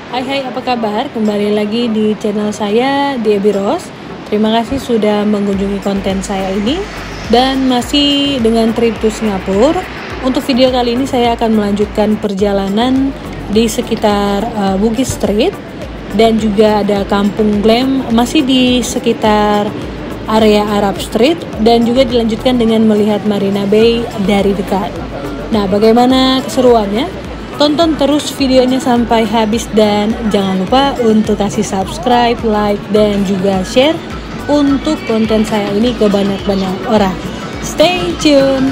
Hai, apa kabar? Kembali lagi di channel saya, Debbie Rose. Terima kasih sudah mengunjungi konten saya ini. Dan masih dengan trip to Singapura. Untuk video kali ini saya akan melanjutkan perjalanan di sekitar Bugis Street. Dan juga ada Kampung Glam, masih di sekitar area Arab Street. Dan juga dilanjutkan dengan melihat Marina Bay dari dekat. Nah, bagaimana keseruannya? Tonton terus videonya sampai habis dan jangan lupa untuk kasih subscribe, like, dan juga share untuk konten saya ini ke banyak-banyak orang. Stay tune!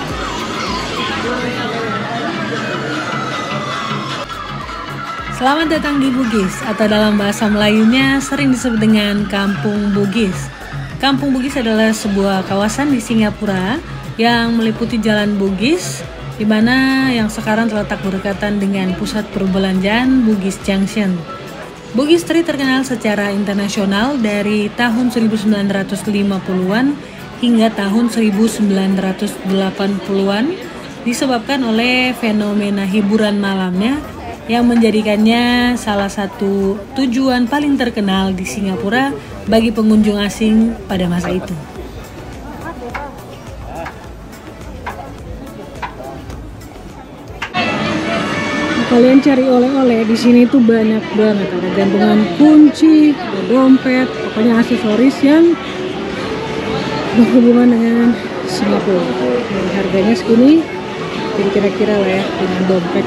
Selamat datang di Bugis, atau dalam bahasa Melayunya sering disebut dengan Kampung Bugis. Kampung Bugis adalah sebuah kawasan di Singapura yang meliputi Jalan Bugis, di mana yang sekarang terletak berdekatan dengan pusat perbelanjaan Bugis Junction. Bugis Street terkenal secara internasional dari tahun 1950-an hingga tahun 1980-an disebabkan oleh fenomena hiburan malamnya yang menjadikannya salah satu tujuan paling terkenal di Singapura bagi pengunjung asing pada masa itu. Kalian cari oleh-oleh di sini tuh banyak banget, ada gantungan kunci, ada dompet, pokoknya aksesoris yang berhubungan dengan Singapura. Dan harganya segini, jadi kira-kira lah ya dengan dompet.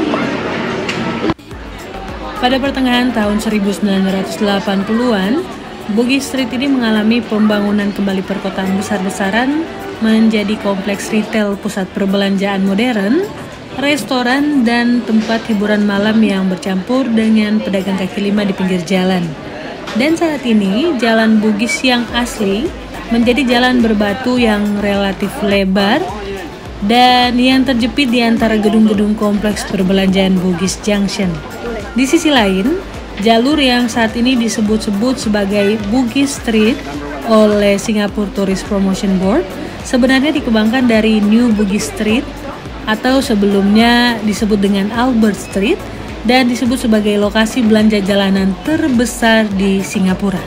Pada pertengahan tahun 1980-an, Bugis Street ini mengalami pembangunan kembali perkotaan besar-besaran menjadi kompleks retail, pusat perbelanjaan modern, restoran, dan tempat hiburan malam yang bercampur dengan pedagang kaki lima di pinggir jalan. Dan saat ini, Jalan Bugis yang asli menjadi jalan berbatu yang relatif lebar dan yang terjepit di antara gedung-gedung kompleks perbelanjaan Bugis Junction. Di sisi lain, jalur yang saat ini disebut-sebut sebagai Bugis Street oleh Singapore Tourist Promotion Board sebenarnya dikembangkan dari New Bugis Street atau sebelumnya disebut dengan Albert Street dan disebut sebagai lokasi belanja jalanan terbesar di Singapura.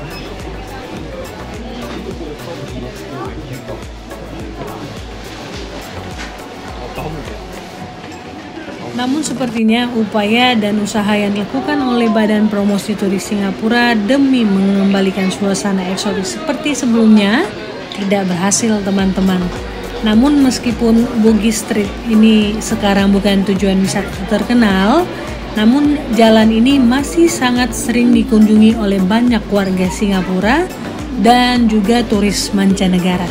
Namun sepertinya upaya dan usaha yang dilakukan oleh Badan Promosi Turis Singapura demi mengembalikan suasana eksotis seperti sebelumnya tidak berhasil, teman-teman. Namun meskipun Bugis Street ini sekarang bukan tujuan wisata terkenal, namun jalan ini masih sangat sering dikunjungi oleh banyak warga Singapura dan juga turis mancanegara.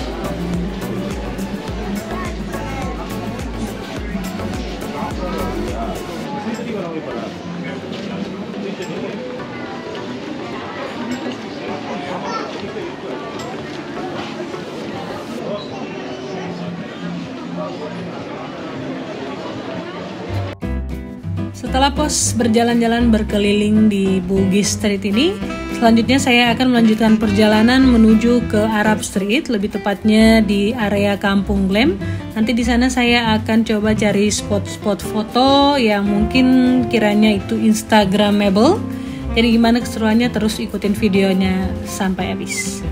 Setelah pos berjalan-jalan berkeliling di Bugis Street ini, selanjutnya saya akan melanjutkan perjalanan menuju ke Arab Street, lebih tepatnya di area Kampung Glam. Nanti di sana saya akan coba cari spot-spot foto yang mungkin kiranya itu Instagramable. Jadi gimana keseruannya, terus ikutin videonya sampai habis.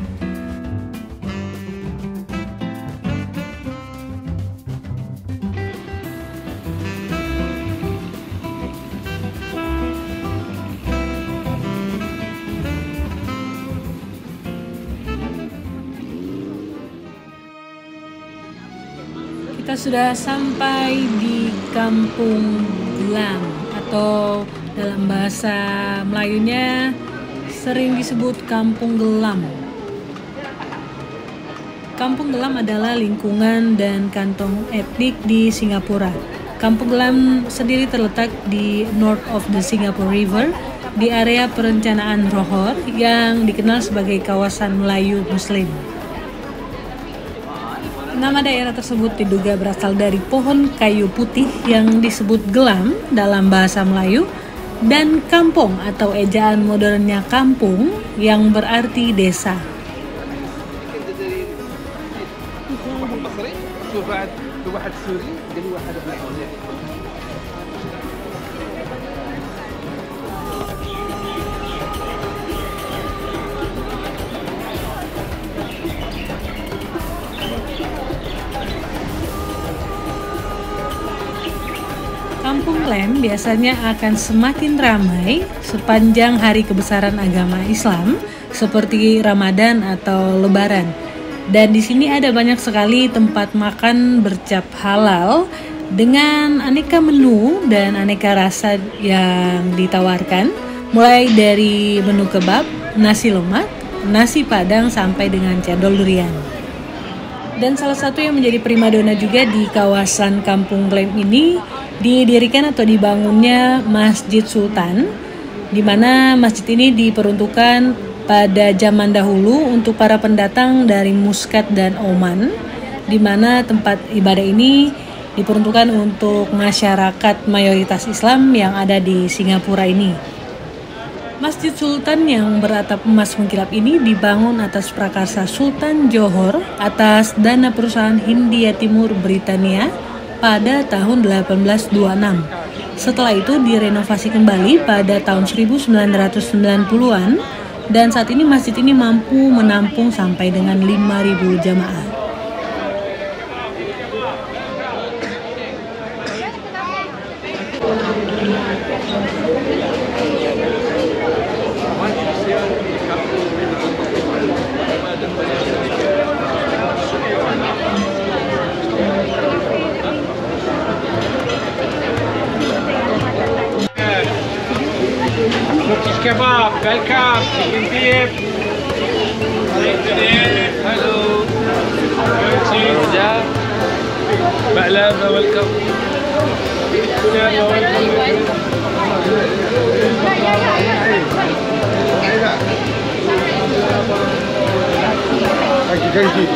Kita sudah sampai di Kampung Glam, atau dalam bahasa Melayunya sering disebut Kampung Gelam. Kampung Gelam adalah lingkungan dan kantong etnik di Singapura. Kampung Gelam sendiri terletak di north of the Singapore River, di area perencanaan Johor yang dikenal sebagai kawasan Melayu Muslim. Nama daerah tersebut diduga berasal dari pohon kayu putih yang disebut gelam dalam bahasa Melayu, dan kampung atau ejaan modernnya kampung yang berarti desa. Kampung Glam biasanya akan semakin ramai sepanjang hari kebesaran agama Islam seperti Ramadan atau Lebaran. Dan di sini ada banyak sekali tempat makan bercap halal dengan aneka menu dan aneka rasa yang ditawarkan, mulai dari menu kebab, nasi lemak, nasi padang sampai dengan cendol durian. Dan salah satu yang menjadi primadona juga di kawasan Kampung Glam ini didirikan atau dibangunnya Masjid Sultan, di mana masjid ini diperuntukkan pada zaman dahulu untuk para pendatang dari Muscat dan Oman, di mana tempat ibadah ini diperuntukkan untuk masyarakat mayoritas Islam yang ada di Singapura ini. Masjid Sultan yang beratap emas mengkilap ini dibangun atas prakarsa Sultan Johor atas dana perusahaan Hindia Timur Britania pada tahun 1826. Setelah itu direnovasi kembali pada tahun 1990-an dan saat ini masjid ini mampu menampung sampai dengan 5.000 jamaah. Turkish kebab, welcome, chicken dip. Hello. Cheese. Baklava, welcome. Thank you.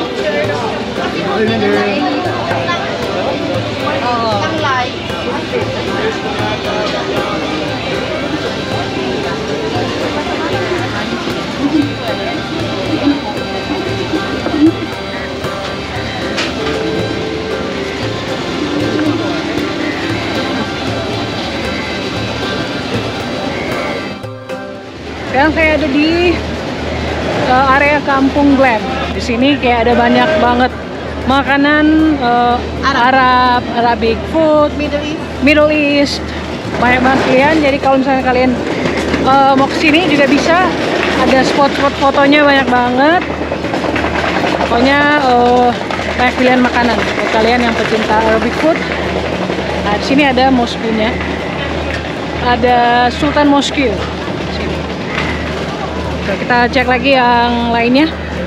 Sekarang saya ada di area Kampung Glam. Di sini kayak ada banyak banget makanan Arab, Arabic food, Middle East, banyak banget pilihan. Jadi kalau misalnya kalian mau kesini juga bisa, ada spot-spot fotonya banyak banget. Pokoknya banyak pilihan makanan buat kalian yang pecinta Arabic food. Nah, di sini ada moskenya, ada Sultan Mosque. Kita cek lagi yang lainnya.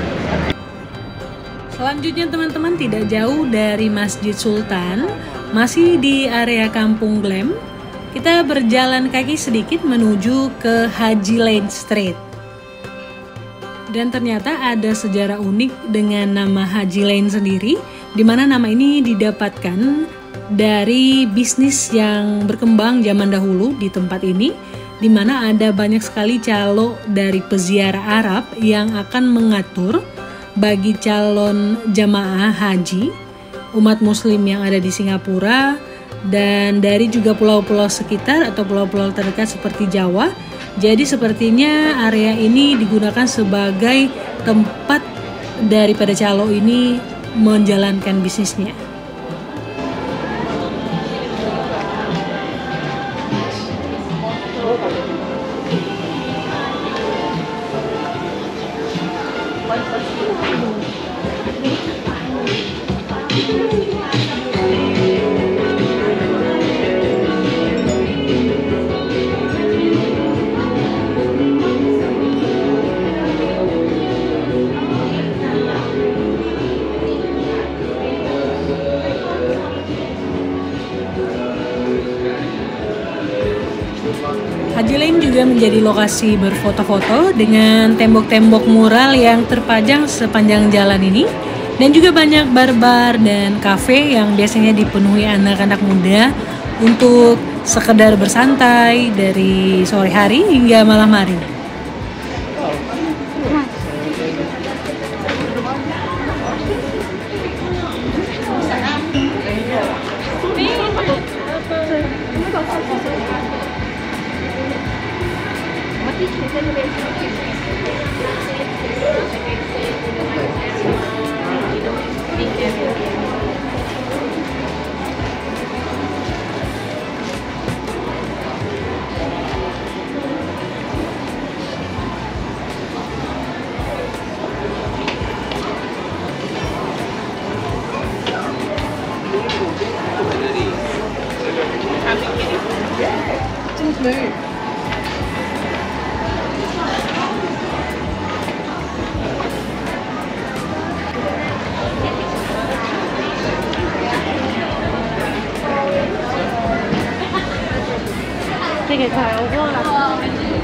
Selanjutnya teman-teman, tidak jauh dari Masjid Sultan, masih di area Kampung Glam, kita berjalan kaki sedikit menuju ke Haji Lane Street. Dan ternyata ada sejarah unik dengan nama Haji Lane sendiri, di mana nama ini didapatkan dari bisnis yang berkembang zaman dahulu di tempat ini, di mana ada banyak sekali calo dari peziarah Arab yang akan mengatur bagi calon jamaah haji, umat muslim yang ada di Singapura, dan dari juga pulau-pulau sekitar atau pulau-pulau terdekat seperti Jawa. Jadi sepertinya area ini digunakan sebagai tempat daripada calo ini menjalankan bisnisnya. Haji Lane juga menjadi lokasi berfoto-foto dengan tembok-tembok mural yang terpajang sepanjang jalan ini, dan juga banyak bar-bar dan kafe yang biasanya dipenuhi anak-anak muda untuk sekedar bersantai dari sore hari hingga malam hari. 되게 잘 구워놨어.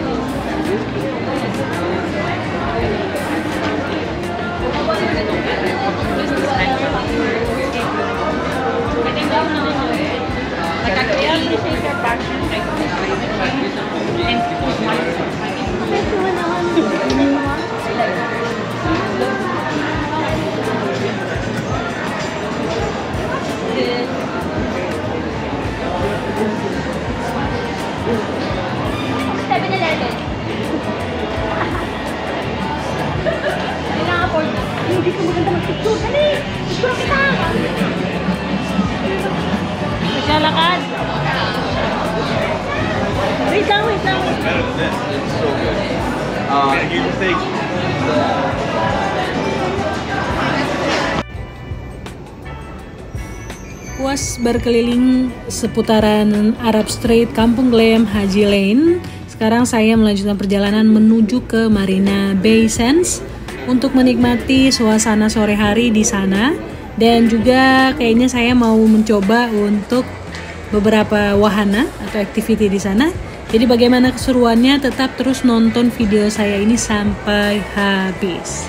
Hindi ka maganda mag-picture. Dali! Picture kita! Maglalakad. Wait lang, wait lang. Better than this. It's so good. Gotta give you steak. Puas berkeliling seputaran Arab Street, Kampung Glam, Haji Lane. Sekarang saya melanjutkan perjalanan menuju ke Marina Bay Sands untuk menikmati suasana sore hari di sana, dan juga kayaknya saya mau mencoba untuk beberapa wahana atau activity di sana. Jadi bagaimana keseruannya, tetap terus nonton video saya ini sampai habis.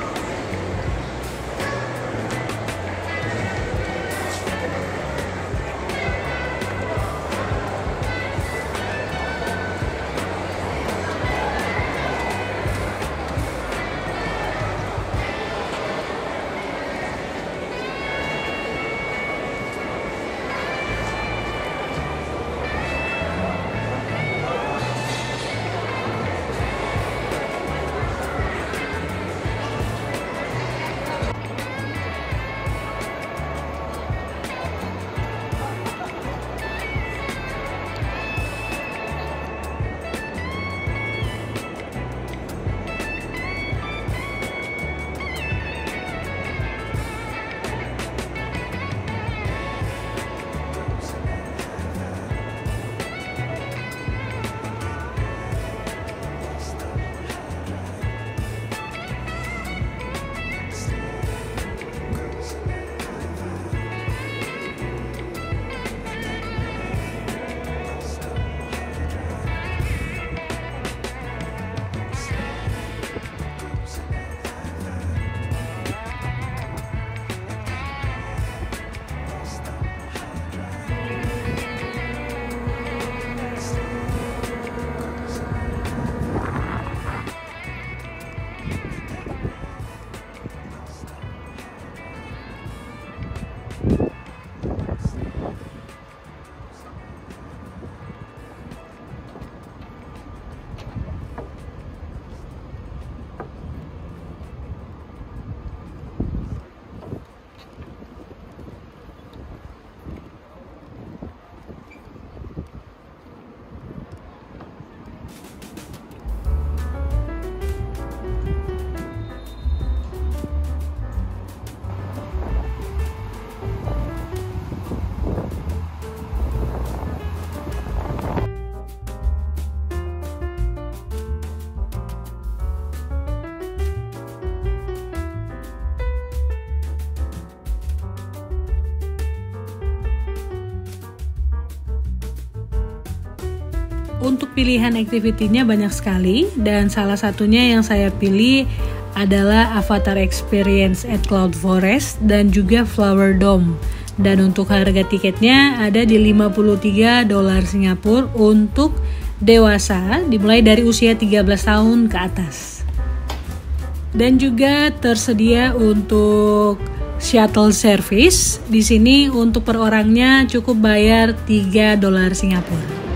Untuk pilihan activity-nya banyak sekali, dan salah satunya yang saya pilih adalah Avatar Experience at Cloud Forest dan juga Flower Dome. Dan untuk harga tiketnya ada di $53 Singapura untuk dewasa, dimulai dari usia 13 tahun ke atas. Dan juga tersedia untuk shuttle service. Di sini untuk per orangnya cukup bayar $3 Singapura.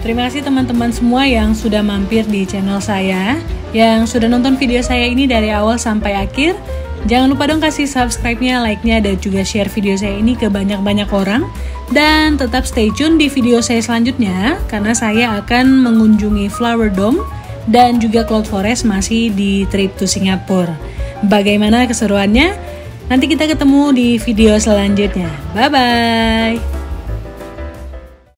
Terima kasih teman-teman semua yang sudah mampir di channel saya, yang sudah nonton video saya ini dari awal sampai akhir. Jangan lupa dong kasih subscribe-nya, like-nya, dan juga share video saya ini ke banyak-banyak orang. Dan tetap stay tune di video saya selanjutnya, karena saya akan mengunjungi Flower Dome dan juga Cloud Forest masih di trip to Singapura. Bagaimana keseruannya? Nanti kita ketemu di video selanjutnya. Bye-bye!